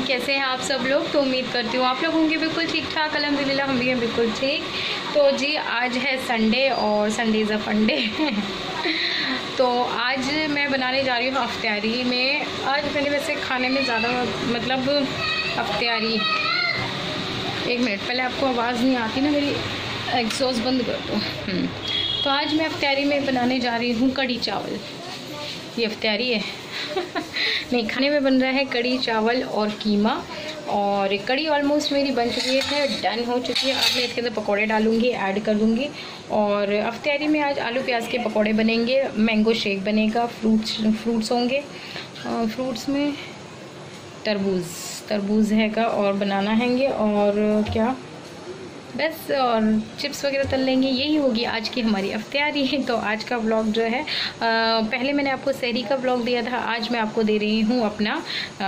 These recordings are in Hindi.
कैसे हैं आप सब लोग। तो उम्मीद करती हूँ आप लोग होंगे बिल्कुल ठीक ठाक। अल्हम्दुलिल्लाह हम भी हैं बिल्कुल ठीक। तो जी आज है संडे और संडे इज़ अ फंडे तो आज मैं बनाने जा रही हूँ अफ्तारी में। आज मैंने वैसे खाने में ज़्यादा मतलब अफ्तारी, एक मिनट पहले आपको आवाज़ नहीं आती ना मेरी, एग्जॉस्ट बंद कर दो। तो आज मैं अफ्तारी में बनाने जा रही हूँ कढ़ी चावल। ये अफ्तारी है नहीं, खाने में बन रहा है कढ़ी चावल और कीमा। और कढ़ी ऑलमोस्ट मेरी बन चुकी है, डन हो चुकी है। अब मैं इसके अंदर पकौड़े डालूंगी, ऐड कर दूंगी। और अफ्तारी में आज आलू प्याज के पकौड़े बनेंगे, मैंगो शेक बनेगा, फ्रूट्स होंगे। फ्रूट्स में तरबूज हैगा और बनाना हैंगे और क्या बस, और चिप्स वगैरह तल लेंगे। यही होगी आज की हमारी अफ्तारी। तो आज का व्लॉग जो है, पहले मैंने आपको सहरी का व्लॉग दिया था, आज मैं आपको दे रही हूँ अपना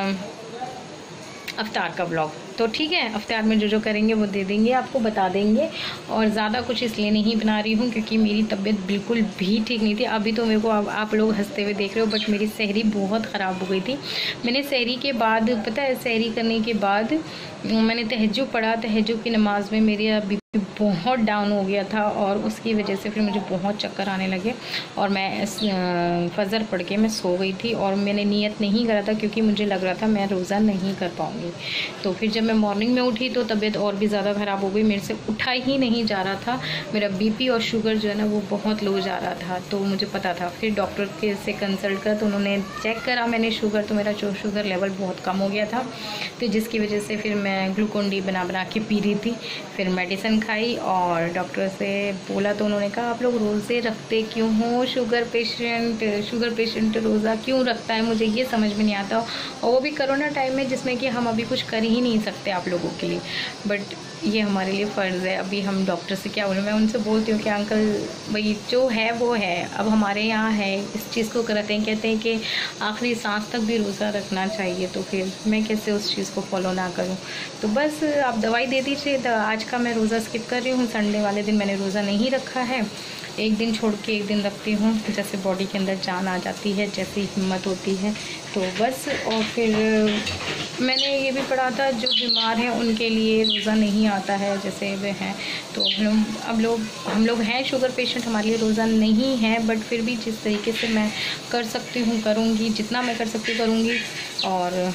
अफ्तार का व्लॉग। तो ठीक है, अफ्तार में जो जो करेंगे वो दे देंगे, आपको बता देंगे। और ज़्यादा कुछ इसलिए नहीं बना रही हूँ क्योंकि मेरी तबीयत बिल्कुल भी ठीक नहीं थी। अभी तो मेरे को आप लोग हंसते हुए देख रहे हो, बट मेरी सहरी बहुत ख़राब हो गई थी। मैंने सहरी के बाद, पता है, सहरी करने के बाद मैंने तहज्जुद पढ़ा। तहज्जुद की नमाज़ में मेरी बीपी बहुत डाउन हो गया था और उसकी वजह से फिर मुझे बहुत चक्कर आने लगे और मैं फजर पढ़ के मैं सो गई थी। और मैंने नियत नहीं करा था क्योंकि मुझे लग रहा था मैं रोज़ा नहीं कर पाऊँगी। तो फिर जब मैं मॉर्निंग में उठी तो तबीयत और भी ज़्यादा ख़राब हो गई, मेरे से उठा ही नहीं जा रहा था। मेरा बीपी और शुगर जो है ना वो बहुत लो जा रहा था। तो मुझे पता था, फिर डॉक्टर के से कंसल्ट कर, तो उन्होंने चेक करा मैंने शुगर, तो मेरा जो शुगर लेवल बहुत कम हो गया था। तो जिसकी वजह से फिर मैं ग्लूकोन डी बना के पी रही थी। फिर मेडिसिन खाई और डॉक्टर से बोला तो उन्होंने कहा आप लोग रोज़े रखते क्यों हो, शुगर पेशेंट रोज़ा क्यों रखता है, मुझे ये समझ में नहीं आता। और वो भी कोरोना टाइम में जिसमें कि हम अभी कुछ कर ही नहीं सकते आप लोगों के लिए, बट ये हमारे लिए फ़र्ज़ है। अभी हम डॉक्टर से क्या बोलें, मैं उनसे बोलती हूँ कि अंकल भाई जो है वो है, अब हमारे यहाँ है, इस चीज़ को करते हैं, कहते हैं कि आखिरी सांस तक भी रोज़ा रखना चाहिए, तो फिर मैं कैसे उस चीज़ को फॉलो ना करूँ। तो बस आप दवाई दे दीजिए। आज का मैं रोज़ा स्किप कर रही हूँ, संडे वाले दिन मैंने रोज़ा नहीं रखा है, एक दिन छोड़ के एक दिन रखती हूँ, जैसे बॉडी के अंदर जान आ जाती है, जैसी हिम्मत होती है तो बस। और फिर मैंने ये भी पढ़ा था जो बीमार हैं उनके लिए रोज़ा नहीं आता है, जैसे वे हैं। तो हम लोग हैं शुगर पेशेंट, हमारे लिए रोज़ा नहीं है, बट फिर भी जिस तरीके से मैं कर सकती हूँ करूँगी, जितना मैं कर सकती हूँ करूँगी। और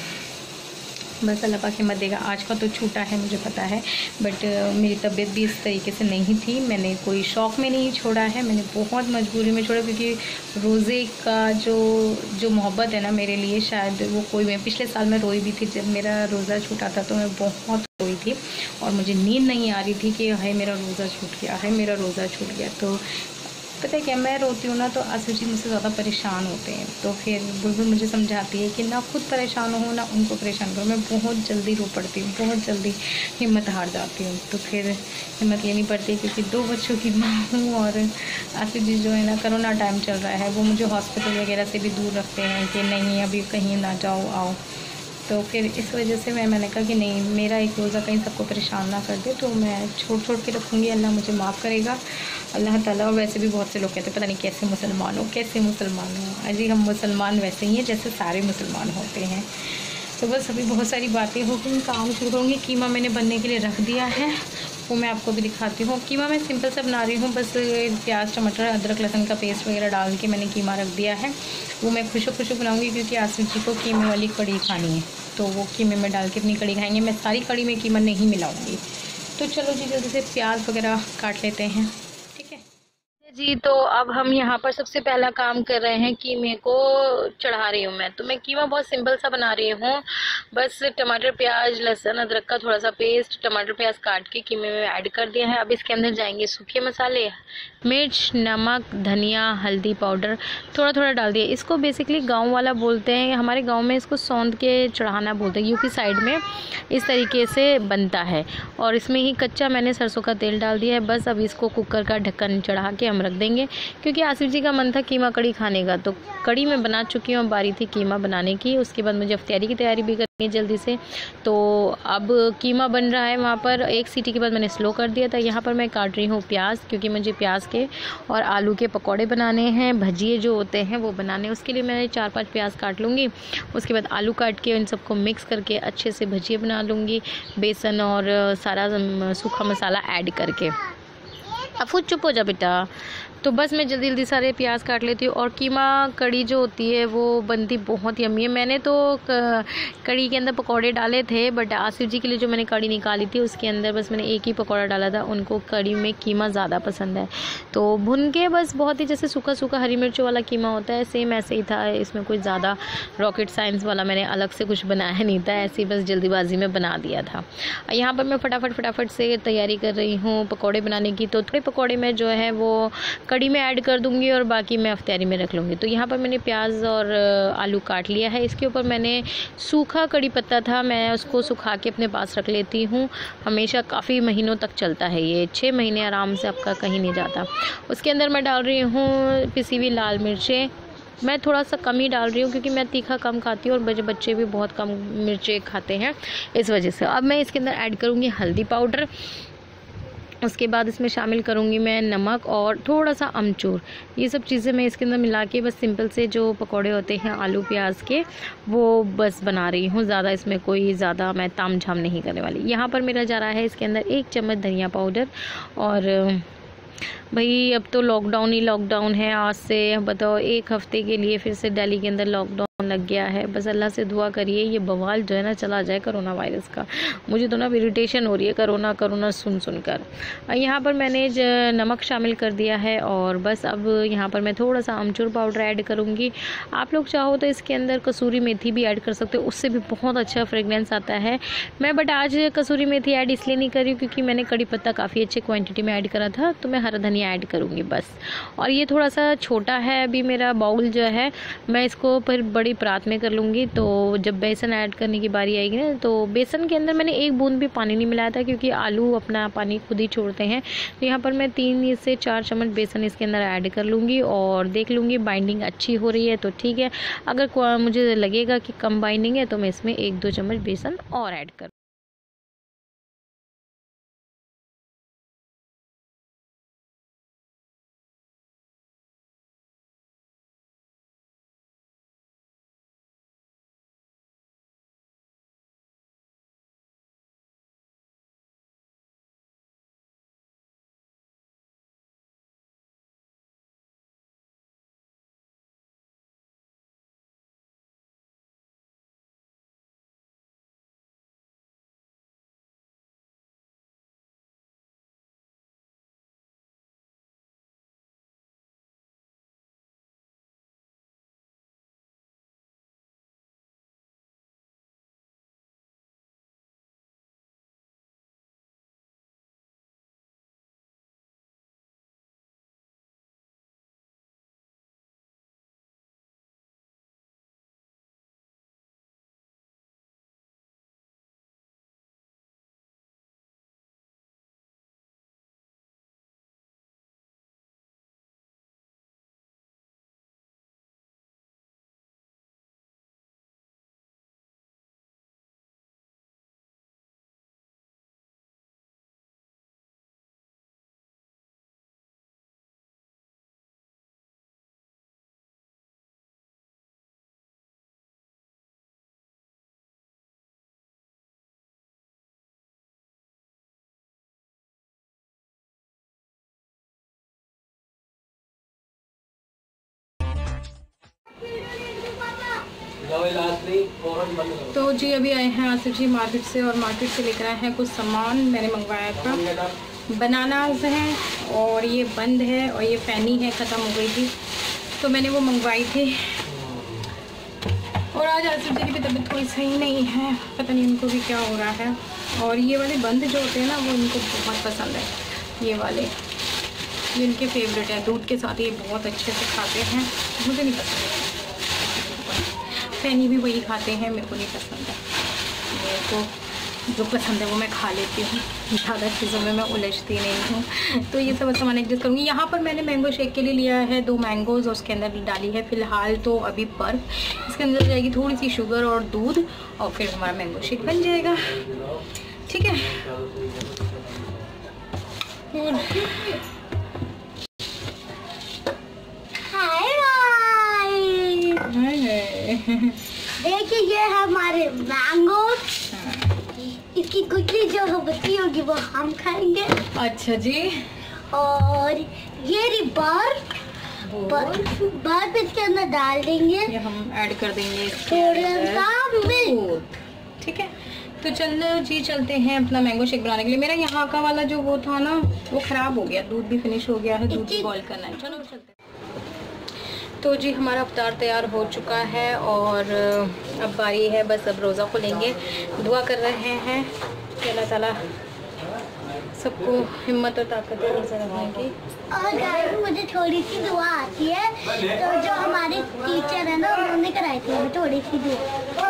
बस अल्लाह पाक हिम्मत देगा। आज का तो छूटा है मुझे पता है, बट मेरी तबीयत भी इस तरीके से नहीं थी। मैंने कोई शौक़ में नहीं छोड़ा है, मैंने बहुत मजबूरी में छोड़ा क्योंकि रोज़े का जो मोहब्बत है ना मेरे लिए, शायद वो कोई, मैं पिछले साल में रोई भी थी जब मेरा रोज़ा छूटा था, तो मैं बहुत रोई थी और मुझे नींद नहीं आ रही थी कि हाय मेरा रोज़ा छूट गया, हाय मेरा रोज़ा छूट गया। तो पता है क्या, मैं रोती हूँ ना तो आसिफ जी मुझसे ज़्यादा परेशान होते हैं। तो फिर बुलबुल मुझे समझाती है कि ना खुद परेशान हो ना उनको परेशान करो। मैं बहुत जल्दी रो पड़ती हूँ, बहुत जल्दी हिम्मत हार जाती हूँ। तो फिर हिम्मत लेनी पड़ती है क्योंकि 2 बच्चों की माँ हूँ और आसिफ जी जो है ना, कोरोना टाइम चल रहा है, वो मुझे हॉस्पिटल वगैरह से भी दूर रखते हैं कि नहीं अभी कहीं ना जाओ, आओ। तो फिर इस वजह से मैंने कहा कि नहीं, मेरा एक रोज़ा कहीं सबको परेशान ना कर दे, तो मैं छोड़ के रखूँगी। अल्लाह मुझे माफ़ करेगा, अल्लाह ताला। और वैसे भी बहुत से लोग कहते हैं पता नहीं कैसे मुसलमान हो। अजी हम मुसलमान वैसे ही हैं जैसे सारे मुसलमान होते हैं। तो बस अभी बहुत सारी बातें हो गई, काम शुरू करूँगी। कीमा मैंने बनने के लिए रख दिया है, वो मैं आपको भी दिखाती हूँ। कीमा मैं सिंपल सा बना रही हूँ, बस प्याज टमाटर अदरक लहसुन का पेस्ट वगैरह डाल के मैंने कीमा रख दिया है। वो मैं खुशबू बनाऊँगी क्योंकि आसिफ जी को कीमे वाली कड़ी खानी है, तो वो कीमे में डाल के अपनी कड़ी खाएंगे। मैं सारी कड़ी में कीमा नहीं मिलाऊँगी। तो चलो जी जल्दी से प्याज वगैरह काट लेते हैं, ठीक है जी। तो अब हम यहाँ पर सबसे पहला काम कर रहे हैं, कीमे को चढ़ा रही हूँ मैं। तो मैं कीमा बहुत सिंपल सा बना रही हूँ, बस टमाटर प्याज लहसुन अदरक का थोड़ा सा पेस्ट, टमाटर प्याज काट के कीमे में ऐड कर दिया है। अब इसके अंदर जाएंगे सूखे मसाले, मिर्च, नमक, धनिया, हल्दी पाउडर थोड़ा थोड़ा डाल दिया। इसको बेसिकली गांव वाला बोलते हैं, हमारे गांव में इसको सौंध के चढ़ाना बोलते हैं, यूपी साइड में इस तरीके से बनता है। और इसमें ही कच्चा मैंने सरसों का तेल डाल दिया है। बस अब इसको कुकर का ढक्कन चढ़ा के हम रख देंगे, क्योंकि आसिफ जी का मन था कीमा कड़ी खाने का। तो कड़ी मैं बना चुकी हूँ, बारी थी कीमा बनाने की। उसके बाद मुझे अफ्तारी की तैयारी भी करनी है जल्दी से। तो अब कीमा बन रहा है, वहाँ पर 1 सीटी के बाद मैंने स्लो कर दिया था। यहाँ पर मैं काट रही हूँ प्याज, क्योंकि मुझे प्याज के और आलू के पकौड़े बनाने हैं, भजिए जो होते हैं वो बनाने। उसके लिए मैं 4-5 प्याज काट लूँगी। उसके बाद आलू काट के इन सबको मिक्स करके अच्छे से भजिए बना लूँगी, बेसन और सारा सूखा मसाला ऐड करके। अब चुप हो जा बेटा। तो बस मैं जल्दी जल्दी सारे प्याज काट लेती हूँ। और कीमा कड़ी जो होती है वो बनती बहुत यम्मी है। मैंने तो कड़ी के अंदर पकौड़े डाले थे, बट आसिफ जी के लिए जो मैंने कड़ी निकाली थी उसके अंदर बस मैंने एक ही पकौड़ा डाला था। उनको कड़ी में कीमा ज़्यादा पसंद है, तो भुन के बस बहुत ही जैसे सूखा सूखा हरी मिर्चों वाला कीमा होता है, सेम ऐसे ही था। इसमें कोई ज़्यादा रॉकेट साइंस वाला मैंने अलग से कुछ बनाया नहीं था, ऐसे ही बस जल्दीबाजी में बना दिया था। यहाँ पर मैं फटाफट से तैयारी कर रही हूँ पकौड़े बनाने की। तो थोड़े पकौड़े में जो है वो कड़ी में ऐड कर दूंगी और बाकी मैं अफ्तारी में रख लूँगी। तो यहाँ पर मैंने प्याज और आलू काट लिया है। इसके ऊपर मैंने सूखा कड़ी पत्ता था, मैं उसको सुखा के अपने पास रख लेती हूँ। हमेशा काफ़ी महीनों तक चलता है ये, 6 महीने आराम से आपका कहीं नहीं जाता। उसके अंदर मैं डाल रही हूँ पिसी हुई लाल मिर्चें। मैं थोड़ा सा कम ही डाल रही हूँ, क्योंकि मैं तीखा कम खाती हूँ और बच्चे भी बहुत कम मिर्चें खाते हैं, इस वजह से। अब मैं इसके अंदर ऐड करूँगी हल्दी पाउडर। उसके बाद इसमें शामिल करूँगी मैं नमक और थोड़ा सा अमचूर। ये सब चीज़ें मैं इसके अंदर मिला के बस सिंपल से जो पकौड़े होते हैं आलू प्याज के, वो बस बना रही हूँ। ज़्यादा इसमें कोई ज़्यादा मैं तामझाम नहीं करने वाली। यहाँ पर मेरा जा रहा है इसके अंदर 1 चम्मच धनिया पाउडर। और भाई अब तो लॉकडाउन है। आज से बताओ 1 हफ्ते के लिए फिर से दिल्ली के अंदर लॉकडाउन लग गया है। बस अल्लाह से दुआ करिए ये बवाल जो है ना चला जाए कोरोना वायरस का। मुझे तो ना इरिटेशन हो रही है कोरोना सुन कर। यहाँ पर मैंने नमक शामिल कर दिया है और बस अब यहाँ पर मैं थोड़ा सा अमचूर पाउडर ऐड करूँगी। आप लोग चाहो तो इसके अंदर कसूरी मेथी भी ऐड कर सकते हो, उससे भी बहुत अच्छा फ्रेगरेंस आता है। मैं बट आज कसूरी मेथी ऐड इसलिए नहीं कर रही हूँ क्योंकि मैंने कड़ी पत्ता काफ़ी अच्छे क्वान्टिटी में ऐड करा था, तो मैं हरा धनिया ऐड करूँगी बस। और ये थोड़ा सा छोटा है अभी मेरा बाउल जो है, मैं इसको फिर बड़ी परात में कर लूँगी। तो जब बेसन ऐड करने की बारी आएगी ना, तो बेसन के अंदर मैंने 1 बूंद भी पानी नहीं मिलाया था, क्योंकि आलू अपना पानी खुद ही छोड़ते हैं। तो यहाँ पर मैं 3 से 4 चम्मच बेसन इसके अंदर ऐड कर लूँगी और देख लूँगी बाइंडिंग अच्छी हो रही है तो ठीक है। अगर मुझे लगेगा कि कम बाइंडिंग है तो मैं इसमें 1-2 चम्मच बेसन और ऐड कर। तो जी अभी आए हैं आसिफ जी मार्केट से, और मार्केट से लेकर आए हैं कुछ सामान मैंने मंगवाया था। बनानाज हैं और ये बंद है, और ये पैनी है, ख़त्म हो गई थी तो मैंने वो मंगवाई थी। और आज आसिफ जी की भी तबीयत कोई सही नहीं है, पता नहीं उनको भी क्या हो रहा है। और ये वाले बंद जो होते हैं ना वो इनको बहुत पसंद है, ये वाले, ये इनके फेवरेट है। दूध के साथ ये बहुत अच्छे से खाते हैं, मुझे नहीं पसंद है। पैनी भी वही खाते हैं, मेरे को नहीं पसंद है। मेरे को जो पसंद है वो मैं खा लेती हूँ, ज़्यादा चीज़ों में मैं उलझती नहीं हूँ। तो ये सब सामान एडजस्ट करूँगी। यहाँ पर मैंने मैंगो शेक के लिए लिया है 2 मैंगोज़ और उसके अंदर डाली है फ़िलहाल तो अभी बर्फ़। इसके अंदर जाएगी थोड़ी सी शुगर और दूध और फिर हमारा मैंगो शेक बन जाएगा। ठीक है। देखिए ये है हमारे मैंगो। इसकी गुठली जो बची होगी वो हम खाएंगे। अच्छा जी। और ये रही बर्फ इसके अंदर डाल देंगे। ये हम ऐड कर देंगे थोड़ा सा मिल्क। ठीक है। तो चलो जी चलते हैं अपना मैंगो शेक बनाने के लिए। मेरा यहाँ का वाला जो वो था ना वो ख़राब हो गया, दूध भी फिनिश हो गया है, दूध भी बॉईल करना है। चलो चलते हैं। तो जी हमारा अफ्तार तैयार हो चुका है और अब बारी है बस अब रोज़ा खोलेंगे। दुआ कर रहे हैं कि अल्लाह ताला सबको हिम्मत और ताकत है रोज़ा रखने की। और गाइस मुझे थोड़ी सी दुआ आती है, तो जो हमारे टीचर है ना उन्होंने कराई थी हमें थोड़ी सी दुआ।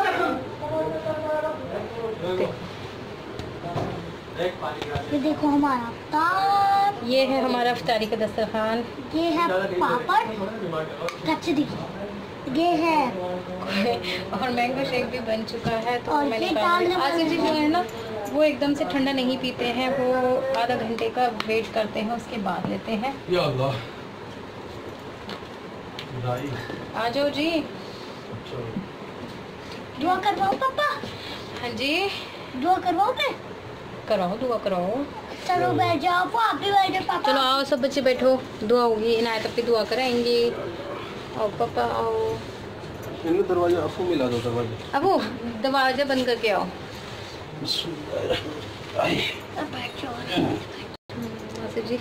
ये देखो हमारा अफ्तार। ये है हमारा अफ्तारी का दस्तरखान। ये है पापड़ कचरी। ये है और मैंगो शेक भी बन चुका है। तो और मैंने ये जी जो है ना वो एकदम से ठंडा नहीं पीते हैं, वो आधा घंटे का वेट करते हैं उसके बाद लेते हैं। या अल्लाह। आ जाओ जी। दुआ करवाओ पापा। हाँ जी दुआ करवाओगे? कराओ दुआ कराओ। चलो बैठ जाओ आप भी बैठ जाओ पापा। चलो आओ सब बच्चे बैठो, दुआ होगी, इनायत अपनी दुआ कराएंगे। आओ पापा आओ। इन्हें दरवाजा आपको मिला दो दरवाजा। अब वो दरवाजा बंद करके आओ। बैठ जाओ। जी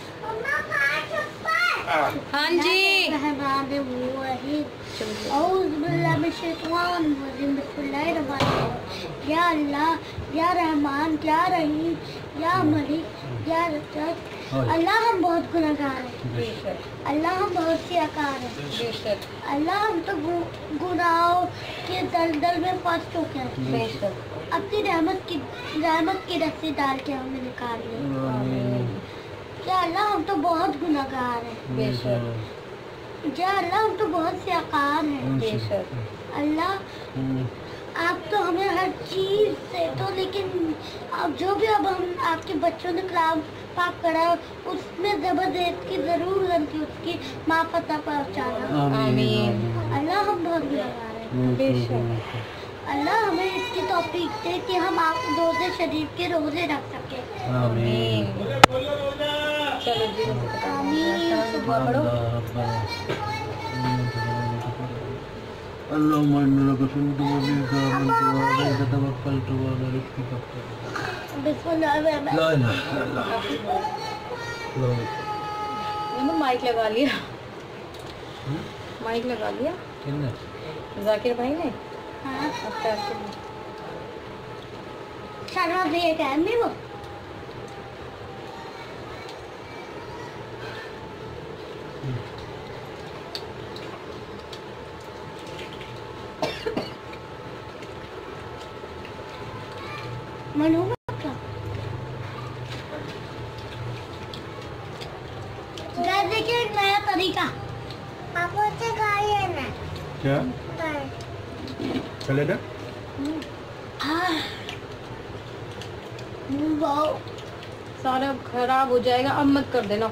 हाँ जी। या अल्लाह या रहमान या रहीम या मलिक या रज़्ज़ाक़। अल्लाह हम बहुत गुनहगार हैं। अल्लाह हम बहुत सियाकार हैं। अल्लाह हम तो गुनाहों के दलदल में फंस चुके हैं। अपनी रहमत की रस्सी डाल के हमें निकाल ले। या अल्लाह हम तो बहुत गुनहगार हैं। या अल्लाह हम तो बहुत सियाकार हैं। अल्लाह आप तो हमें हर चीज़ से तो, लेकिन अब जो भी अब हम आपके बच्चों ने कलाम पाक करा उसमें ज़बरदस्त की ज़रूर गलती उसकी माफ़ अता पहुँचाना। आमीन। अल्लाह हम बहुत गुनहगार हैं। बेशक अल्लाह हमें इसकी तौफीक दे कि हम आप रोज़े शरीफ के रोज़े रख सकें। आमीन। चलो जी आमीन। दुआ पढ़ो। अल्लाहुम्मा इन्नी लका सुन्नतु व बिका आमनतु व अलैका तवक्कलतु व अला रिज़्क़िका बिस्मिल्लाह। ला इलाहा इल्लल्लाह। माइक लगा लिया। माइक लगा लिया किसने? जाकिर भाई ने। हाँ अफ्तार के लिए। शर्मा भैया का है नहीं वो। मनु देखिए एक नया तरीका पापा से खाइए ना। क्या चलेगा? सारा खराब हो जाएगा, अब मत कर देना।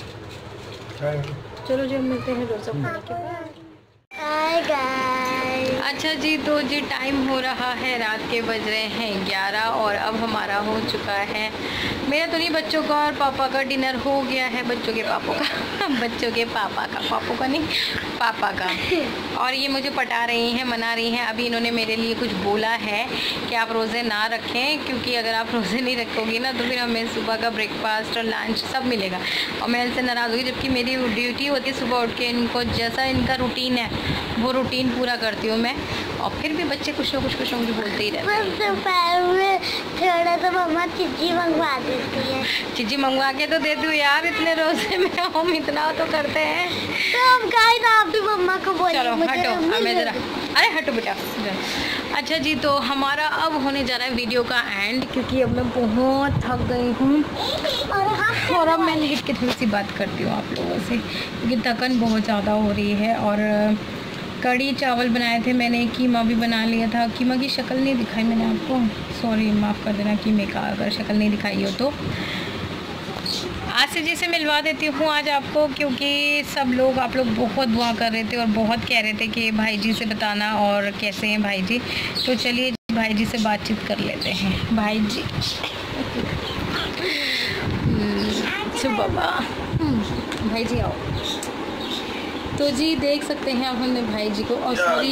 चलो जी हम मिलते हैं रोज़ा खोलने के बाद। Hi guys. अच्छा जी तो जी टाइम हो रहा है, रात के बज रहे हैं 11 और अब हमारा हो चुका है, मेरा तो नहीं बच्चों का और पापा का डिनर हो गया है। बच्चों के पापा का बच्चों के पापा का, पापा का नहीं पापा का। और ये मुझे पटा रही हैं, मना रही हैं। अभी इन्होंने मेरे लिए कुछ बोला है कि आप रोज़े ना रखें, क्योंकि अगर आप रोज़े नहीं रखोगी ना तो फिर हमें सुबह का ब्रेकफास्ट और लंच सब मिलेगा और मैं इनसे नाराज़ होगी। जबकि मेरी ड्यूटी होती है सुबह उठ के इनको जैसा इनका रूटीन है वो रूटीन पूरा करती हूँ मैं। और फिर भी बच्चे कुछ ना कुछ बोलते ही रहते हैं। दोपहर में थोड़ा तो मम्मा चिज्जी मंगवा देती है। चिज्जी मंगवा के तो दे दूँ यार, इतने रोजे में हम इतना तो करते हैं। तो अब गाइस आप भी मम्मा को बोलिए। चलो हटो, मैं जरा, अरे हटो बेटा। अच्छा जी, तो हमारा अब होने जा रहा है वीडियो का एंड, क्योंकि अब मैं बहुत थक गई हूँ और अब मैं लेट के थोड़ी सी बात करती हूँ आप लोगों से, क्योंकि थकन बहुत ज़्यादा हो रही है। और कड़ी चावल बनाए थे मैंने, कीमा भी बना लिया था। कीमा की शक्ल नहीं दिखाई मैंने आपको, सॉरी माफ़ कर देना कीमे का अगर शक्ल नहीं दिखाई हो तो। आज से जैसे मिलवा देती हूँ आज आपको, क्योंकि सब लोग, आप लोग बहुत दुआ कर रहे थे और बहुत कह रहे थे कि भाई जी से बताना और कैसे हैं भाई जी। तो चलिए भाई जी से बातचीत कर लेते हैं। भाई जी बाबा, भाई जी आओ। तो जी देख सकते हैं अब हमने भाई जी को, और सॉरी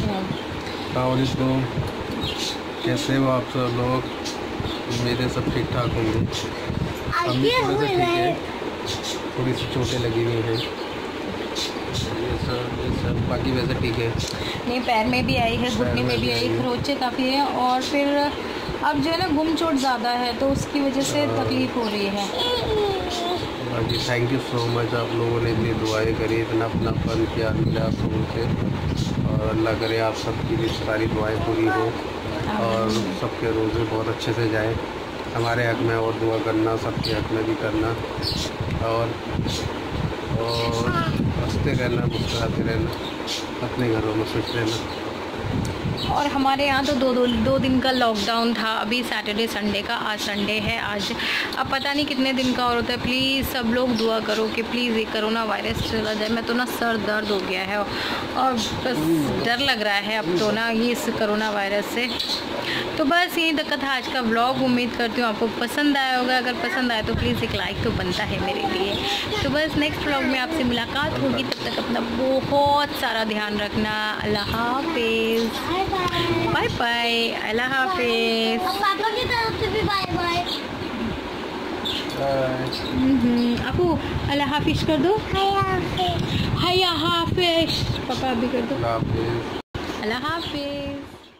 कैसे हो आप सब लोग? मेरे सब ठीक ठाक होंगे। हम भी थोड़े से ठीक है, थोड़ी सी चोटें लगी हुई हैं, ये सब बाकी वैसे ठीक है। नहीं, पैर में भी आई है, घुटने में भी आई, खरोचे काफ़ी है, और फिर अब जो है ना गुम चोट ज़्यादा है तो उसकी वजह से तकलीफ़ हो रही है। बाकी थैंक यू सो मच, आप लोगों ने इतनी दुआएं करी, इतना अपना फन किया मिला आप लोगों से, और अल्लाह करे आप सबकी भी सारी दुआएं पूरी हो और सबके रोज़े बहुत अच्छे से जाए। हमारे हक़ में और दुआ करना, सबके हक़ में भी करना, और हंसते रहना, मुस्कुराते रहना, अपने घरों में खुश रहना। और हमारे यहाँ तो दो दिन का लॉकडाउन था, अभी सैटरडे संडे का, आज संडे है आज। अब पता नहीं कितने दिन का और होता है। प्लीज़ सब लोग दुआ करो कि प्लीज़ ये कोरोना वायरस चला जाए। मैं तो ना सर दर्द हो गया है और बस डर लग रहा है अब तो ना ये इस कोरोना वायरस से। तो बस यही तक था आज का व्लॉग। उम्मीद करती हूँ आपको पसंद आया होगा। अगर पसंद आए तो प्लीज़ एक लाइक तो बनता है मेरे लिए। तो बस नेक्स्ट व्लॉग में आपसे मुलाकात होगी, तब तक अपना बहुत सारा ध्यान रखना। अल्लाह हाफिज़, बाय बाय, अल्लाह हाफिज़। पापा की तरफ से भी बाय बाय। आपू अल्लाह हाफिज़ कर दो। हाय हाफिज़, पापा अभी कर दो। अल्लाह हाफिज़। अल्लाह हाफिज़।